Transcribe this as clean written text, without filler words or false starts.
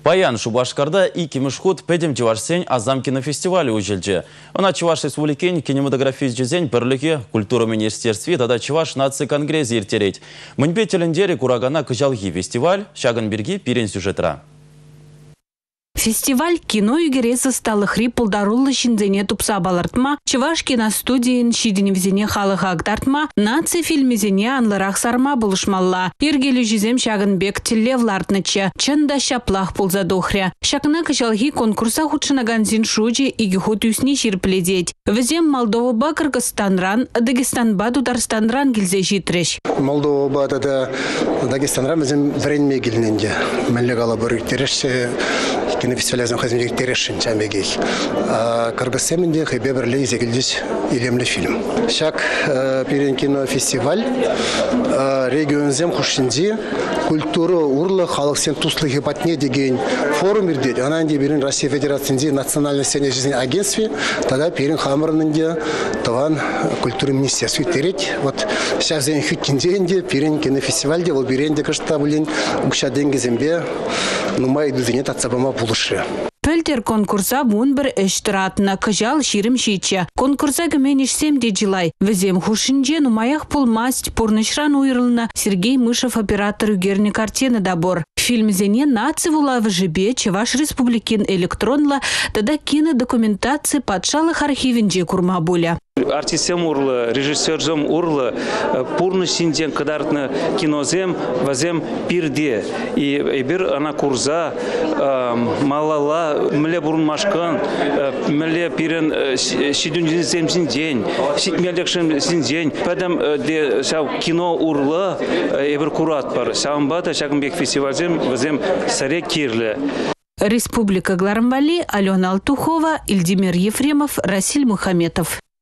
Паян Шубашкарда и Кимышхут педем Чувашсень Азам кинофестивале ужелже. Она Чуваш Республикин кинематографист жезень перлике культура министерстве тада Чуваш нации конгресс ертереть. Мынбе телендери курагана кыжалги фестиваль Шаганберги пирен сюжетра. Фестиваль кино югересі сталы хрипылдарулы шинзене тупса балартма, Чуваш киностудиен шиденевзене халыға агдартма, наци фильмезене анлырақ сарма bulышмалла. Ергелі жүзем Шагынбек телевлартнычы, чында шаплах пулзадохря. Шакына кышалги конкурса худшынаган зин шуджи иги худ үсни ширпледеть. Візем Молдова Кыргызстанран, Дагестанба Дударстанран гилзе житреш. Молдова да Дагестанран візем вренме гилненде. Мәлі қала бір терешсе кинофестивалязым хазмек терешин чамегей. Кыргызстанде хебе бірлей зегілдес илемлі фильм. Шак пирен кинофестиваль регионзем хушинди культура урлы халық сен туслығы патне деген форум бердеді. Анан де бірін Россия Федерациясында национальный сцене жизни агентстве, тогда пирен хамырнынде таван культуры министерстве терет. Вот сейчас зен хүткенденде пирен кинофестивальде ол биренде кышта булин укшаденге зембе нумай дүзене татсабама булышы. Пөлтер конкурса бун бір эштіратына кыжал ширим шиче. Конкурса гіменішсем де жылай. Візем хушинже нумаях пулмасть порнышран уйрылына Сергей Мышев оператор үгерні картины дабор. Фильмзене наци вула в жибе Чуваш Республикин электронла тада кинодокументации патшалых архивинже курма буля. Артистем урлы, режиссерзем урлы, пурны синден кадартны кинозем вазем пирде. И бир ана курза, малала, мле бурун машкан, мле пирен шидюнжин земсин день, шитмелдекшин син день. Поэтому де сау кино урлы, бир курат бар. Саумбата Шагынбек фестивальзем вазем саре кирле. Республика Гларамбали, Алена Алтухова, Ильдимир Ефремов, Расиль Мухаметов.